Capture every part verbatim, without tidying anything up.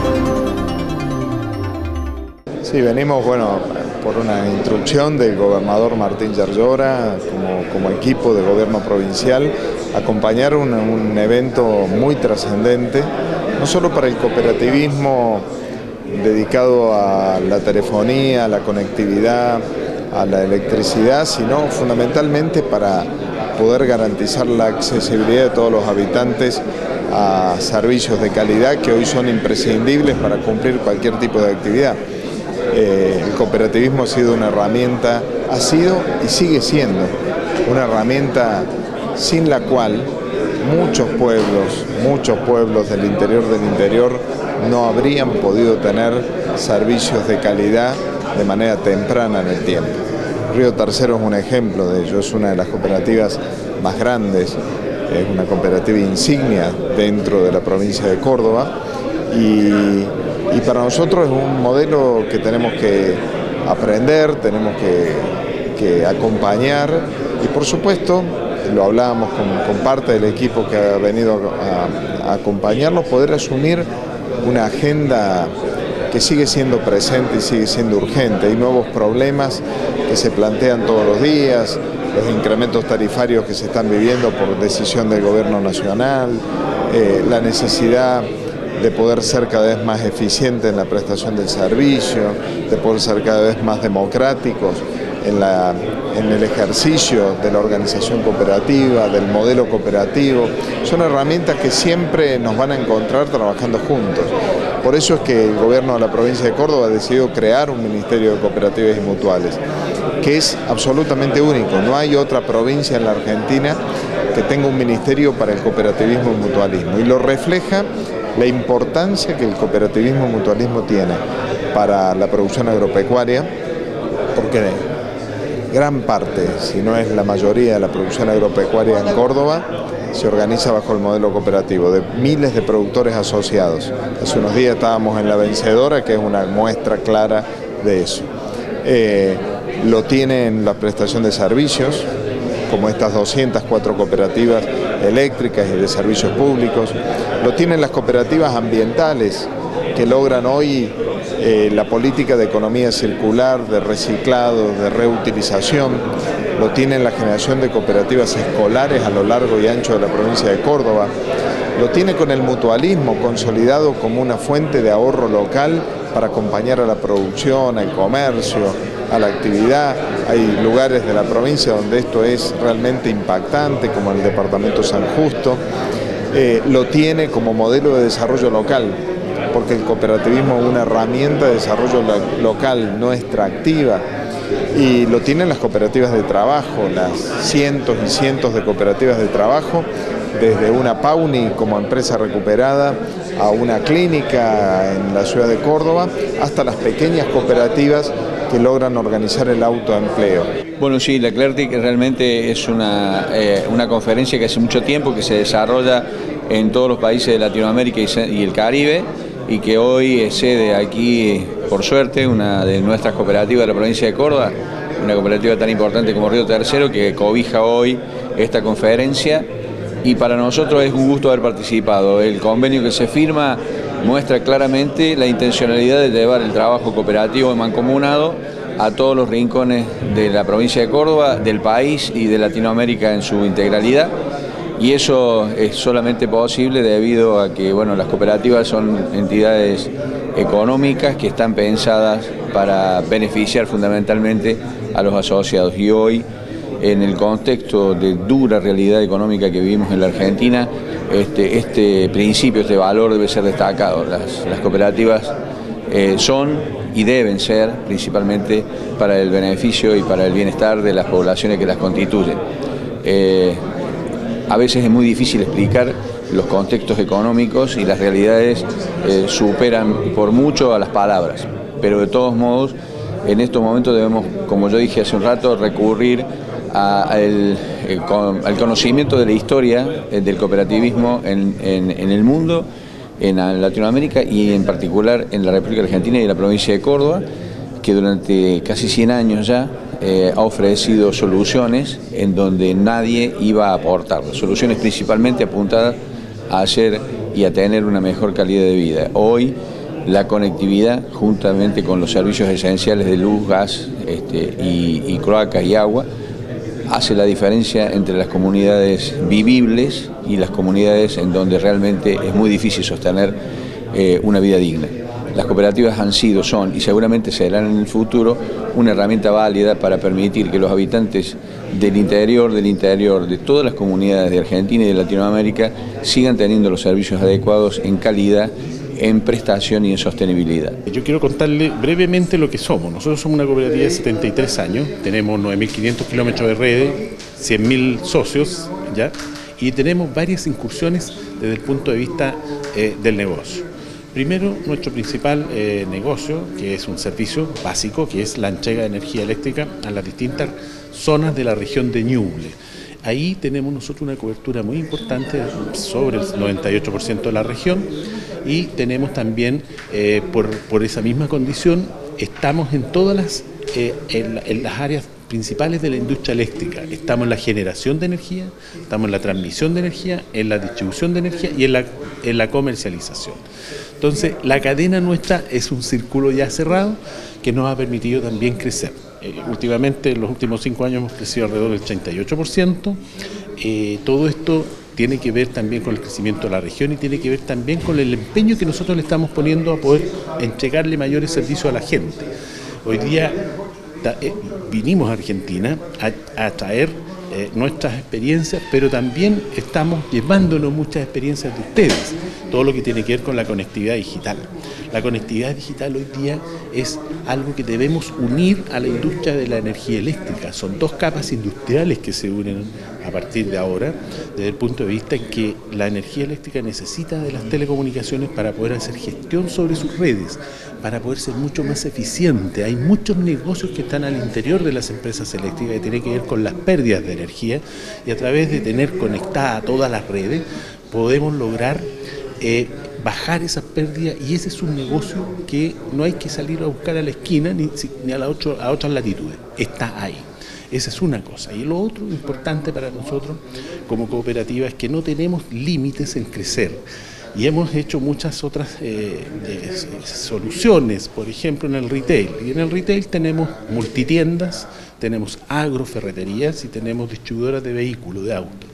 Sí, venimos, bueno, por una instrucción del gobernador Martín Yarlora, como, como equipo de gobierno provincial, acompañar un, un evento muy trascendente, no solo para el cooperativismo dedicado a la telefonía, a la conectividad, a la electricidad, sino fundamentalmente para poder garantizar la accesibilidad de todos los habitantes a servicios de calidad que hoy son imprescindibles para cumplir cualquier tipo de actividad. Eh, el cooperativismo ha sido una herramienta, ha sido y sigue siendo una herramienta sin la cual muchos pueblos, muchos pueblos del interior del interior no habrían podido tener servicios de calidad de manera temprana en el tiempo. Río Tercero es un ejemplo de ello, es una de las cooperativas más grandes, es una cooperativa insignia dentro de la provincia de Córdoba y Y para nosotros es un modelo que tenemos que aprender, tenemos que, que acompañar y por supuesto, lo hablábamos con, con parte del equipo que ha venido a, a acompañarnos, poder asumir una agenda que sigue siendo presente y sigue siendo urgente. Hay nuevos problemas que se plantean todos los días, los incrementos tarifarios que se están viviendo por decisión del gobierno nacional, eh, la necesidad de poder ser cada vez más eficiente en la prestación del servicio, de poder ser cada vez más democráticos en, la, en el ejercicio de la organización cooperativa, del modelo cooperativo. Son herramientas que siempre nos van a encontrar trabajando juntos. Por eso es que el gobierno de la provincia de Córdoba ha decidido crear un Ministerio de Cooperativas y Mutuales, que es absolutamente único. No hay otra provincia en la Argentina que tenga un ministerio para el cooperativismo y mutualismo. Y lo refleja la importancia que el cooperativismo y mutualismo tiene para la producción agropecuaria, porque gran parte, si no es la mayoría de la producción agropecuaria en Córdoba, se organiza bajo el modelo cooperativo, de miles de productores asociados. Hace unos días estábamos en La Vencedora, que es una muestra clara de eso. Eh, lo tienen la prestación de servicios, como estas doscientas cuatro cooperativas eléctricas y de servicios públicos. Lo tienen las cooperativas ambientales, que logran hoy eh, la política de economía circular, de reciclado, de reutilización. Lo tienen la generación de cooperativas escolares a lo largo y ancho de la provincia de Córdoba. Lo tiene con el mutualismo consolidado como una fuente de ahorro local para acompañar a la producción, al comercio, a la actividad. Hay lugares de la provincia donde esto es realmente impactante, como el departamento San Justo. Eh, lo tiene como modelo de desarrollo local, porque el cooperativismo es una herramienta de desarrollo local no extractiva. Y lo tienen las cooperativas de trabajo, las cientos y cientos de cooperativas de trabajo, desde una PAUNI como empresa recuperada a una clínica en la ciudad de Córdoba, hasta las pequeñas cooperativas que logran organizar el autoempleo. Bueno, sí, la Clertic realmente es una, eh, una conferencia que hace mucho tiempo que se desarrolla en todos los países de Latinoamérica y el Caribe y que hoy es sede aquí, por suerte, una de nuestras cooperativas de la provincia de Córdoba, una cooperativa tan importante como Río Tercero, que cobija hoy esta conferencia. Y para nosotros es un gusto haber participado. El convenio que se firma muestra claramente la intencionalidad de llevar el trabajo cooperativo y mancomunado a todos los rincones de la provincia de Córdoba, del país y de Latinoamérica en su integralidad. Y eso es solamente posible debido a que, bueno, las cooperativas son entidades económicas que están pensadas para beneficiar fundamentalmente a los asociados. Y hoy, en el contexto de dura realidad económica que vivimos en la Argentina, este, este principio, este valor debe ser destacado. Las, las cooperativas eh, son y deben ser principalmente para el beneficio y para el bienestar de las poblaciones que las constituyen. Eh, a veces es muy difícil explicar los contextos económicos y las realidades eh, superan por mucho a las palabras, pero de todos modos en estos momentos debemos, como yo dije hace un rato, recurrir a, a el, el, al conocimiento de la historia del cooperativismo en, en, en el mundo, en Latinoamérica y en particular en la República Argentina y en la provincia de Córdoba, que durante casi cien años ya eh, ha ofrecido soluciones en donde nadie iba a aportar, soluciones principalmente apuntadas a hacer y a tener una mejor calidad de vida. Hoy la conectividad juntamente con los servicios esenciales de luz, gas este, y, y cloacas y agua, hace la diferencia entre las comunidades vivibles y las comunidades en donde realmente es muy difícil sostener eh, una vida digna. Las cooperativas han sido, son y seguramente serán en el futuro una herramienta válida para permitir que los habitantes del interior, del interior de todas las comunidades de Argentina y de Latinoamérica sigan teniendo los servicios adecuados en calidad, en prestación y en sostenibilidad. Yo quiero contarle brevemente lo que somos. Nosotros somos una cooperativa de setenta y tres años, tenemos nueve mil quinientos kilómetros de redes, cien mil socios, ¿ya? Y tenemos varias incursiones desde el punto de vista eh, del negocio. Primero, nuestro principal eh, negocio, que es un servicio básico, que es la entrega de energía eléctrica a las distintas zonas de la región de Ñuble. Ahí tenemos nosotros una cobertura muy importante, sobre el noventa y ocho por ciento de la región, y tenemos también, eh, por, por esa misma condición, estamos en todas las, eh, en, en las áreas principales de la industria eléctrica. Estamos en la generación de energía, estamos en la transmisión de energía, en la distribución de energía y en la, en la comercialización. Entonces, la cadena nuestra es un círculo ya cerrado que nos ha permitido también crecer. Eh, últimamente, en los últimos cinco años hemos crecido alrededor del treinta y ocho por ciento. Eh, todo esto tiene que ver también con el crecimiento de la región y tiene que ver también con el empeño que nosotros le estamos poniendo a poder entregarle mayores servicios a la gente. Hoy día eh, vinimos a Argentina a, a traer eh, nuestras experiencias, pero también estamos llevándonos muchas experiencias de ustedes, todo lo que tiene que ver con la conectividad digital. La conectividad digital hoy día es algo que debemos unir a la industria de la energía eléctrica. Son dos capas industriales que se unen a partir de ahora, desde el punto de vista en que la energía eléctrica necesita de las telecomunicaciones para poder hacer gestión sobre sus redes, para poder ser mucho más eficiente. Hay muchos negocios que están al interior de las empresas eléctricas que tienen que ver con las pérdidas de energía, y a través de tener conectadas todas las redes podemos lograr eh, bajar esas pérdidas, y ese es un negocio que no hay que salir a buscar a la esquina ni, ni a, la otro, a otras latitudes, está ahí. Esa es una cosa. Y lo otro importante para nosotros como cooperativa es que no tenemos límites en crecer. Y hemos hecho muchas otras eh, eh, soluciones, por ejemplo en el retail. Y en el retail tenemos multitiendas, tenemos agroferreterías y tenemos distribuidoras de vehículos, de autos.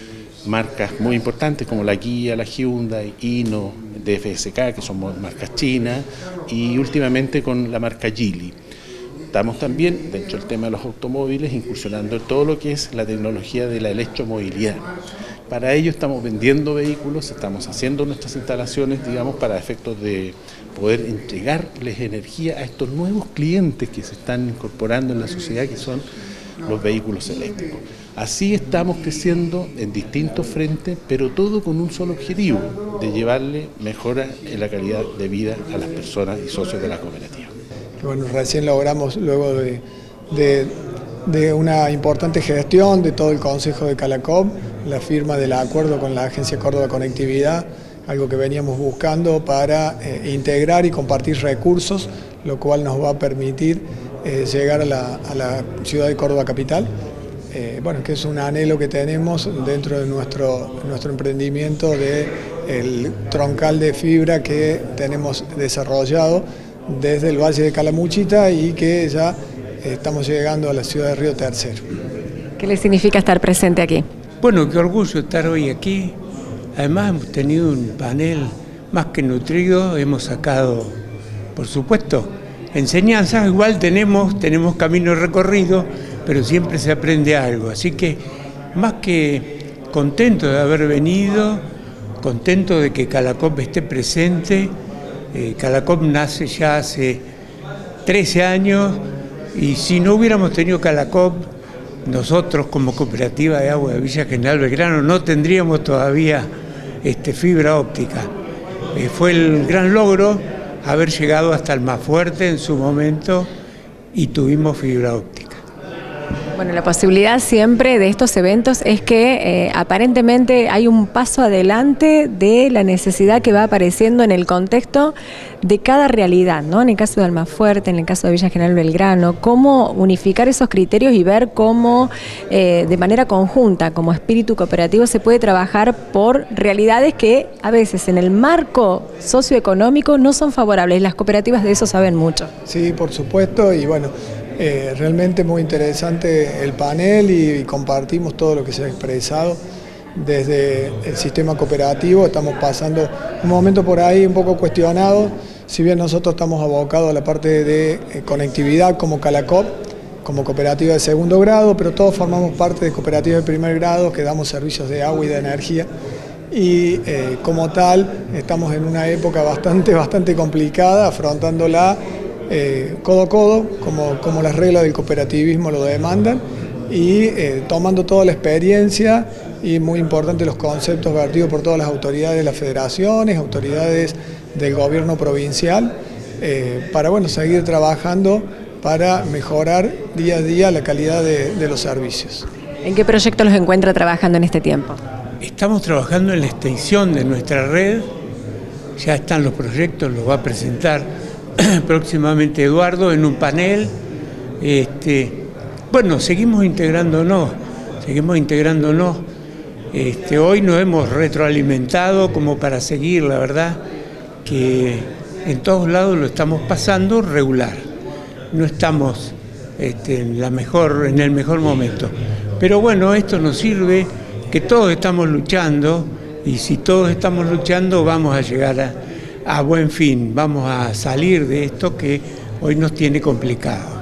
Marcas muy importantes como la Kia, la Hyundai, Hino, D F S K, que son marcas chinas, y últimamente con la marca Geely. Estamos también, dentro del tema de los automóviles, incursionando en todo lo que es la tecnología de la electromovilidad. Para ello estamos vendiendo vehículos, estamos haciendo nuestras instalaciones, digamos, para efectos de poder entregarles energía a estos nuevos clientes que se están incorporando en la sociedad, que son los vehículos eléctricos. Así estamos creciendo en distintos frentes, pero todo con un solo objetivo, de llevarle mejora en la calidad de vida a las personas y socios de la cooperativa. Bueno, recién logramos, luego de, de, de una importante gestión de todo el Consejo de Calacop, la firma del acuerdo con la Agencia Córdoba Conectividad, algo que veníamos buscando para eh, integrar y compartir recursos, lo cual nos va a permitir eh, llegar a la, a la ciudad de Córdoba capital. Eh, bueno, que es un anhelo que tenemos dentro de nuestro, nuestro emprendimiento del troncal de fibra que tenemos desarrollado desde el Valle de Calamuchita y que ya estamos llegando a la ciudad de Río Tercero. ¿Qué le significa estar presente aquí? Bueno, qué orgullo estar hoy aquí. Además hemos tenido un panel más que nutrido, hemos sacado, por supuesto, enseñanzas. Igual tenemos, tenemos camino recorrido, pero siempre se aprende algo. Así que más que contento de haber venido, contento de que Calacop esté presente. Eh, Calacop nace ya hace trece años y si no hubiéramos tenido Calacop, nosotros como cooperativa de agua de Villa General Belgrano no tendríamos todavía este, fibra óptica. Eh, fue el gran logro haber llegado hasta el Más Fuerte en su momento y tuvimos fibra óptica. Bueno, la posibilidad siempre de estos eventos es que eh, aparentemente hay un paso adelante de la necesidad que va apareciendo en el contexto de cada realidad, ¿no? En el caso de Almafuerte, en el caso de Villa General Belgrano, cómo unificar esos criterios y ver cómo eh, de manera conjunta, como espíritu cooperativo, se puede trabajar por realidades que a veces en el marco socioeconómico no son favorables. Las cooperativas de eso saben mucho. Sí, por supuesto, y bueno, Eh, realmente muy interesante el panel y, y compartimos todo lo que se ha expresado desde el sistema cooperativo. Estamos pasando un momento por ahí un poco cuestionado, si bien nosotros estamos abocados a la parte de eh, conectividad como Calacop, como cooperativa de segundo grado, pero todos formamos parte de cooperativas de primer grado que damos servicios de agua y de energía. Y eh, como tal estamos en una época bastante, bastante complicada, afrontándola Eh, codo a codo, como, como las reglas del cooperativismo lo demandan, y eh, tomando toda la experiencia y muy importante los conceptos vertidos por todas las autoridades de las federaciones, autoridades del gobierno provincial, eh, para bueno, seguir trabajando para mejorar día a día la calidad de, de los servicios. ¿En qué proyecto los encuentra trabajando en este tiempo? Estamos trabajando en la extensión de nuestra red, ya están los proyectos, los va a presentar próximamente Eduardo en un panel. Este, bueno, seguimos integrándonos, seguimos integrándonos. Este, hoy nos hemos retroalimentado como para seguir, la verdad que en todos lados lo estamos pasando regular. No estamos este, en, la mejor, en el mejor momento. Pero bueno, esto nos sirve que todos estamos luchando, y si todos estamos luchando vamos a llegar a a buen fin, vamos a salir de esto que hoy nos tiene complicado.